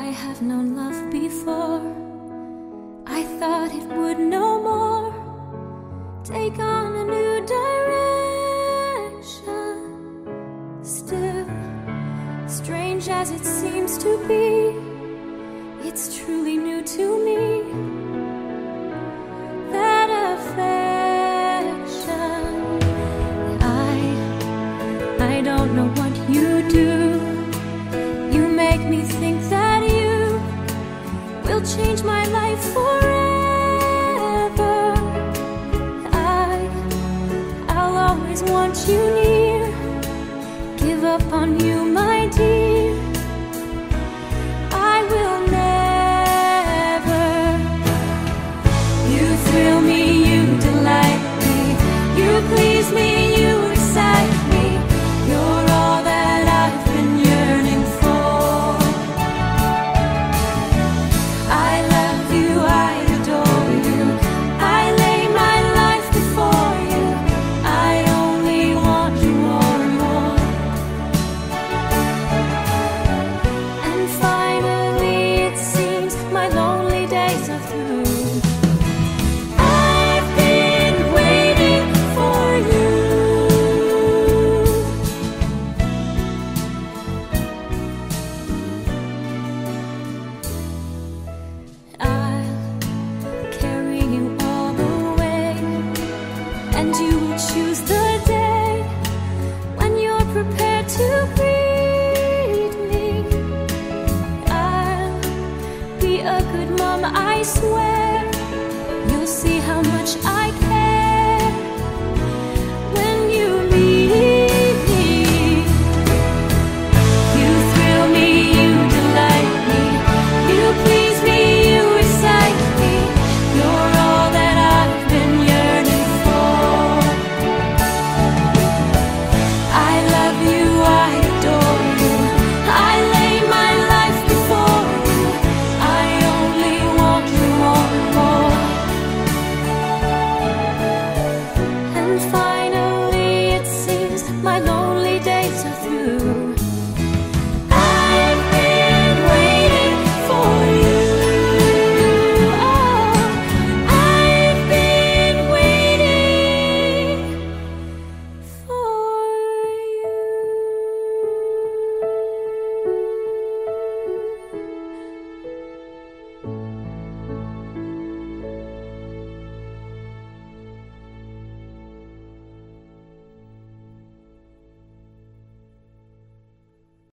have known love before. I thought it would no more take on a new direction. Still, strange as it seems to be, it's truly new to me. That affection, I don't know what you do. You make me think that you will change my life forever. I'll always want you near, give up on you, my dear. I will never. You thrill me, you delight me, you please me, you excite me. You're all that I've been yearning for. I love you, I adore you, I lay my life before you. I only want you more and more. And finally it seems my lonely days are through. I've been waiting for you. I'll carry you all the way, and you will choose the day when you're prepared to greet me. I'll be a good mom, I swear.